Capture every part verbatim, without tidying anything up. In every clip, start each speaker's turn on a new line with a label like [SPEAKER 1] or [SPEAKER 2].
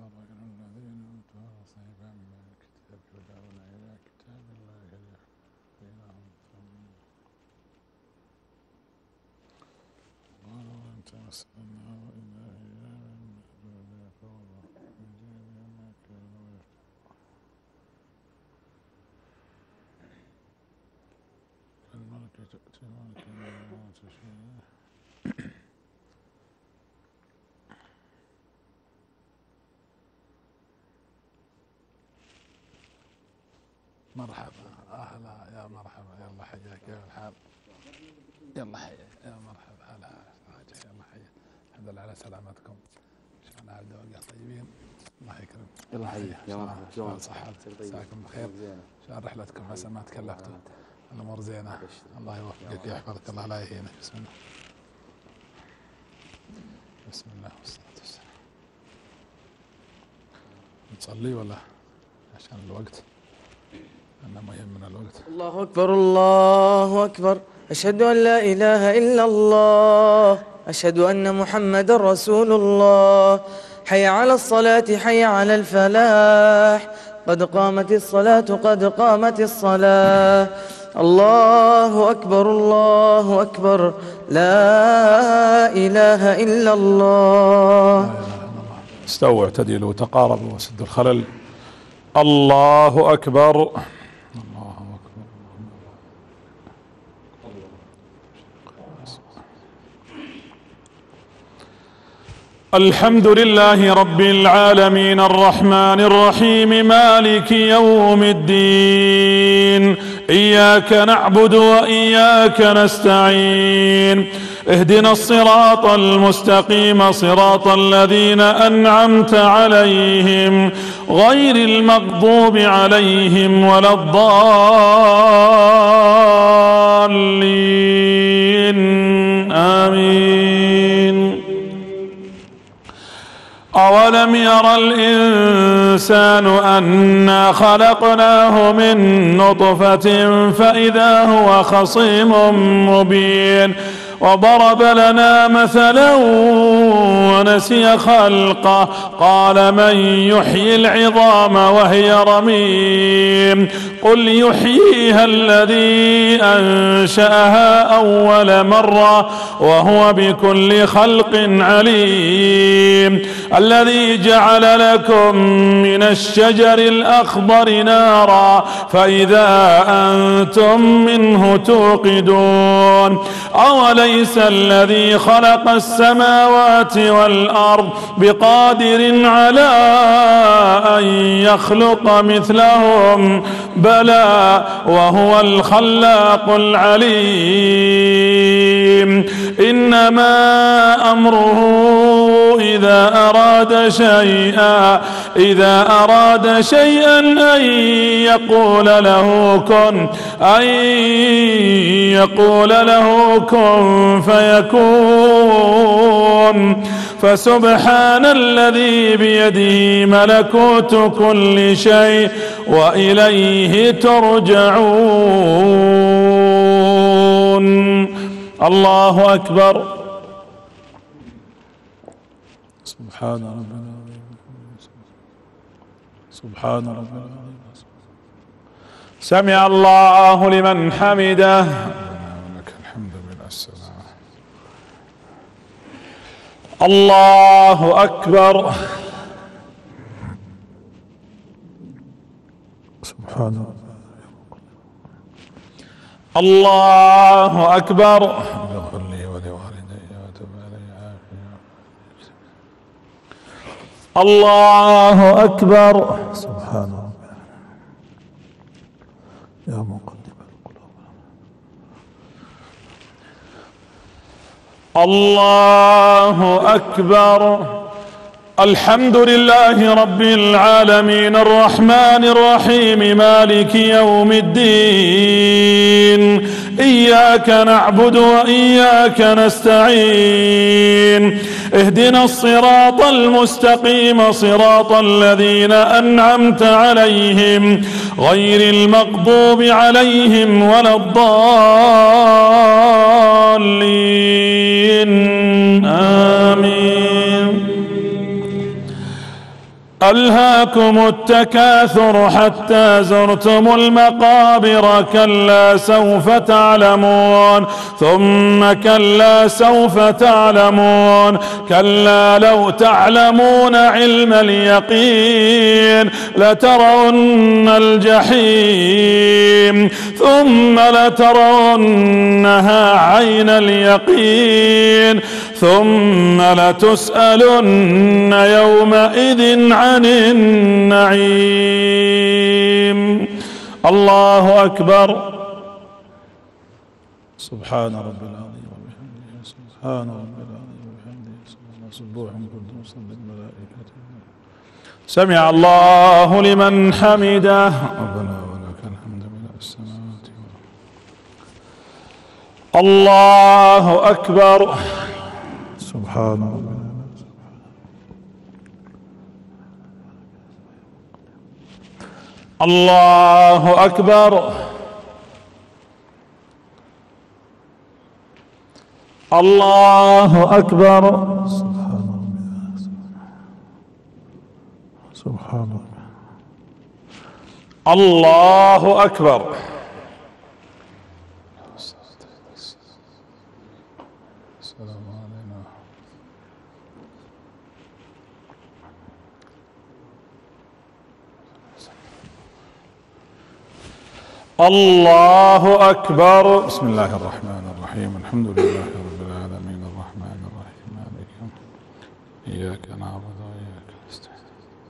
[SPEAKER 1] إلى الذين أوتوا نصيبا من الكتاب يدعون إلى كتاب الله ليحكم بينهم قالوا لن تمسنا النار إلا أياما معدودات ليجزي ما كانوا يفترون الملك تؤتي ملكا ما تشاء مرحبا أهلا يا مرحبا يلا حياك كيف الحال يلا حياك يا مرحبا هلا يلا حياك الحمد لله على سلامتكم إن شاء الله على الدوقة طيبين الله يكرم
[SPEAKER 2] يلا حياك يا مرحبا
[SPEAKER 1] شلون صحة مساكم بخير شلون رحلتكم حسن ما تكلفتوا الأمور زينة الله يوفقك ويحفظك الله لا يهينك بسم الله بسم الله والصلاة والسلام نصلي ولا عشان الوقت أنا مهم من الوقت
[SPEAKER 3] الله أكبر الله أكبر أشهد أن لا إله إلا الله أشهد أن محمد رسول الله حي على الصلاة حي على الفلاح قد قامت الصلاة قد قامت الصلاة الله أكبر الله أكبر لا إله إلا الله.
[SPEAKER 1] استووا اعتدلوا تقاربوا وسدوا الخلل. الله أكبر. الحمد لله رب العالمين الرحمن الرحيم مالك يوم الدين إياك نعبد وإياك نستعين اهدنا الصراط المستقيم صراط الذين أنعمت عليهم غير المغضوب عليهم ولا الضالين آمين. أولم ير الإنسان أنا خلقناه من نطفة فإذا هو خصيم مبين وضرب لنا مثلا ونسي خلقه قال من يحيي العظام وهي رميم قل يحييها الذي أنشأها أول مرة وهو بكل خلق عليم الذي جعل لكم من الشجر الأخضر نارا فإذا أنتم منه توقدون أوليس الذي خلق السماوات والأرض بقادر على أن يخلق مثلهم بلى وهو الخلاق العليم إنما أمره إذا أراد شيئا إذا أراد شيئا أن يقول له كن أن يقول له كن فيكون فسبحان الذي بيده ملكوت كل شيء وإليه ترجعون. الله أكبر. سبحان ربنا سبحان ربنا سمع الله لمن حمده ولك الحمد بالسلام. الله أكبر. سبحان الله. الله أكبر. اغفر لي ولوالدي وتب علي عافية. الله أكبر. سبحان ربنا يا مقدم القلوب. الله أكبر. الحمد لله رب العالمين الرحمن الرحيم مالك يوم الدين إياك نعبد وإياك نستعين اهدنا الصراط المستقيم صراط الذين أنعمت عليهم غير المغضوب عليهم ولا الضالين آمين.
[SPEAKER 2] ألهاكم التكاثر حتى زرتم المقابر كلا سوف تعلمون ثم كلا سوف تعلمون كلا لو تعلمون علم اليقين لترون الجحيم ثم لترونها عين اليقين ثم لتسألن يومئذ عن النعيم. الله أكبر. سبحان رب العظيم وبحمده سبحان رب العظيم وبحمده سبوح قدوس الملائكة. سمع الله لمن حمده. ربنا ولك الحمد من السماوات والأرض. الله أكبر. سبحان ربنا. الله أكبر. الله أكبر. سبحان الله. الله أكبر. الله أكبر. بسم الله الرحمن الرحيم. الحمد لله رب العالمين الرحمن الرحيم مالك يوم الدين إياك نعبد وإياك نستعين.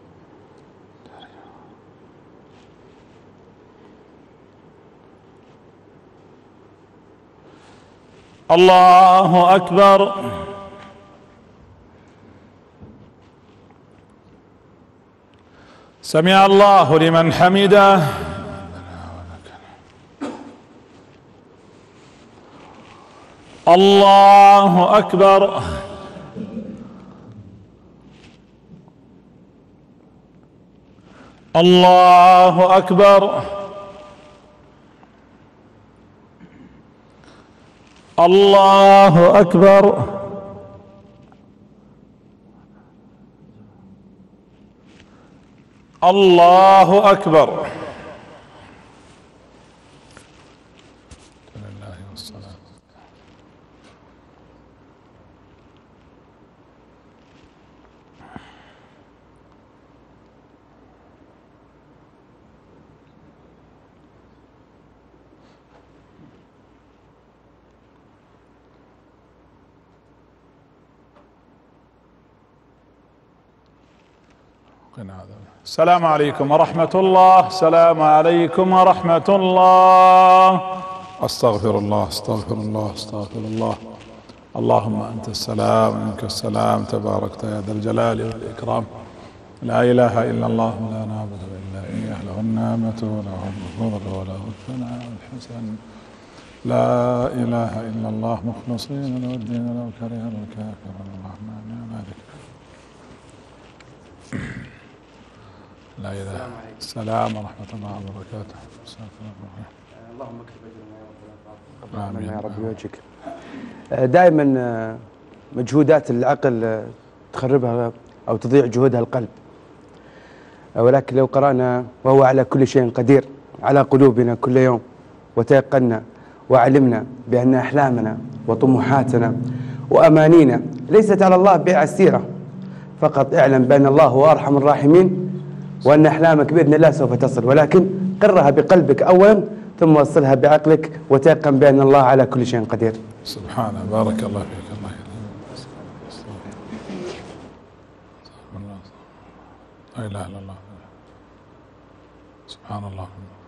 [SPEAKER 2] الله أكبر. سمع الله لمن حمده. الله أكبر. الله أكبر. الله أكبر. الله أكبر. السلام عليكم ورحمة الله. السلام عليكم ورحمة الله. أستغفر الله أستغفر الله أستغفر الله. اللهم أنت السلام ومنك السلام تباركت يا ذا الجلال والإكرام. لا إله إلا الله لا نعبد إلا إياه له النعمة وله الفضل وله الثناء والحسن. لا إله إلا الله مخلصين له الدين ولو كره الكافرون. الرحمن يا مالك. لا إله. السلام ورحمة الله وبركاته.
[SPEAKER 4] اللهم اكتب أجرنا يا رب بوجهك. دائما مجهودات العقل تخربها أو تضيع جهودها القلب، ولكن لو قرأنا وهو على كل شيء قدير على قلوبنا كل يوم وتيقنا وعلمنا بأن أحلامنا وطموحاتنا وأمانينا ليست على الله بيع السيرة فقط. اعلم بأن الله هو أرحم الراحمين وأن أحلامك بإذن الله سوف تصل، ولكن قرها بقلبك أولا ثم وصلها بعقلك وتيقن بأن الله على كل شيء قدير.
[SPEAKER 2] سبحانه. بارك الله فيك. الله لا إله إلا الله. سبحان الله.